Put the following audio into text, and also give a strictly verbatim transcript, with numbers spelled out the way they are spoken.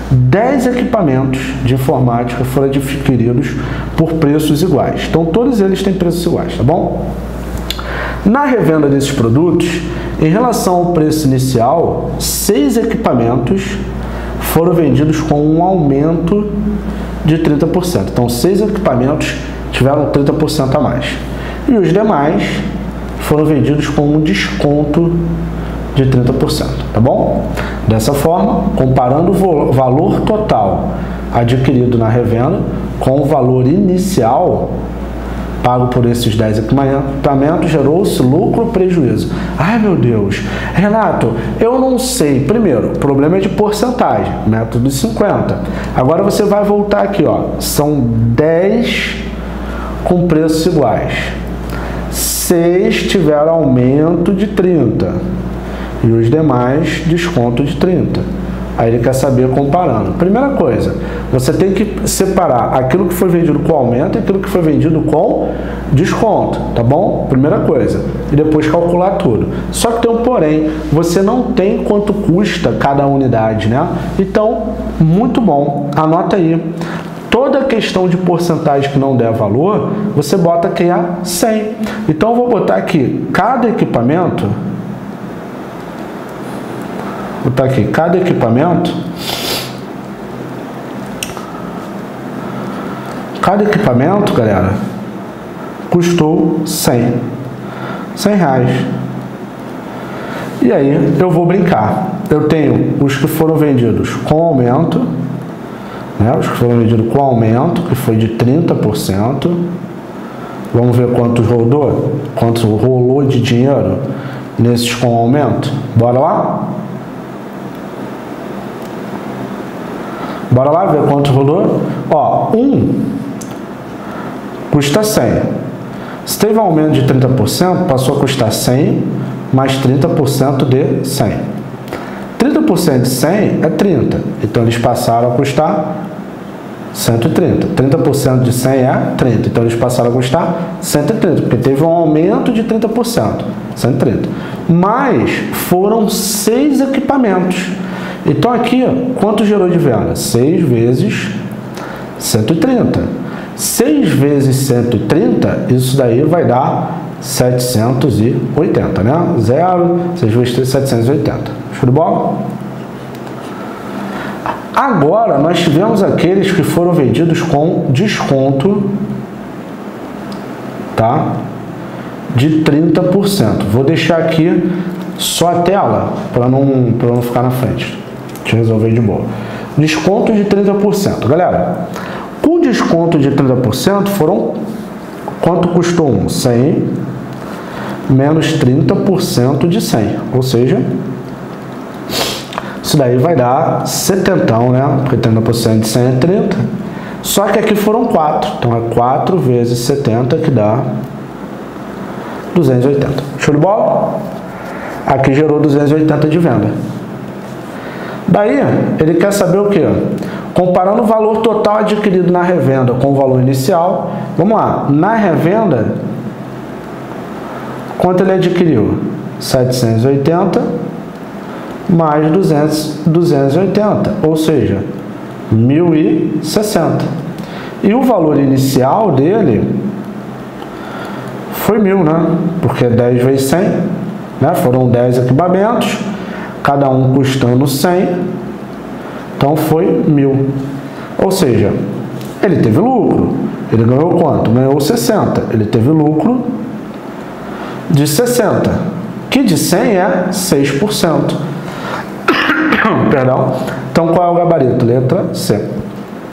dez equipamentos de informática foram adquiridos por preços iguais. Então, todos eles têm preços iguais, tá bom? Na revenda desses produtos, em relação ao preço inicial, seis equipamentos foram vendidos com um aumento de trinta por cento. Então, seis equipamentos tiveram trinta por cento a mais. E os demais foram vendidos com um desconto de trinta por cento, tá bom? Dessa forma, comparando o valor total adquirido na revenda com o valor inicial pago por esses dez equipamentos, gerou-se lucro ou prejuízo. Ai, meu Deus, Renato, eu não sei. Primeiro, o problema é de porcentagem, método de cinquenta. Agora você vai voltar aqui, ó. São dez com preços iguais. seis tiveram aumento de trinta e os demais desconto de trinta. Aí ele quer saber comparando. Primeira coisa, você tem que separar aquilo que foi vendido com aumento e aquilo que foi vendido com desconto, tá bom? Primeira coisa. E depois calcular tudo. Só que tem um porém, você não tem quanto custa cada unidade, né? Então, muito bom. Anota aí. Toda questão de porcentagem que não der valor, você bota aqui a cem. Então, eu vou botar aqui cada equipamento... Vou botar aqui, cada equipamento, cada equipamento, galera, custou cem, cem reais. E aí, eu vou brincar. Eu tenho os que foram vendidos com aumento, né? Os que foram vendidos com aumento, que foi de trinta por cento. Vamos ver quantos rodou, quanto rolou de dinheiro nesses com aumento. Bora lá? Bora lá ver quanto rolou? Ó, um custa cem. Se teve um aumento de trinta por cento, passou a custar cem mais trinta por cento de cem. trinta por cento de cem é trinta. Então, eles passaram a custar cento e trinta. trinta por cento de cem é trinta. Então, eles passaram a custar cento e trinta, porque teve um aumento de trinta por cento. cento e trinta. Mas foram seis equipamentos. Então, aqui, quanto gerou de venda? seis vezes cento e trinta. seis vezes cento e trinta, isso daí vai dar setecentos e oitenta, né? zero, seis vezes três, setecentos e oitenta. Show de bola? Agora, nós tivemos aqueles que foram vendidos com desconto, tá? De trinta por cento. Vou deixar aqui só a tela, para não, para não ficar na frente. Deixa eu resolver de boa. Desconto de trinta por cento. Galera, com desconto de trinta por cento, foram... Quanto custou um? cem menos trinta por cento de cem. Ou seja, isso daí vai dar setenta, né? Porque trinta por cento de cem é trinta. Só que aqui foram quatro. Então, é quatro vezes setenta, que dá duzentos e oitenta. Show de bola? Aqui gerou duzentos e oitenta de venda. Daí, ele quer saber o quê? Comparando o valor total adquirido na revenda com o valor inicial. Vamos lá. Na revenda, quanto ele adquiriu? setecentos e oitenta mais duzentos, duzentos e oitenta, ou seja, mil e sessenta. E o valor inicial dele foi mil, né? Porque dez vezes cem, né? Foram dez equipamentos, cada um custando cem, então foi mil. Ou seja, ele teve lucro. Ele ganhou quanto? Ganhou sessenta. Ele teve lucro de sessenta, que de cem é seis por cento. Perdão. Então, qual é o gabarito? Letra C.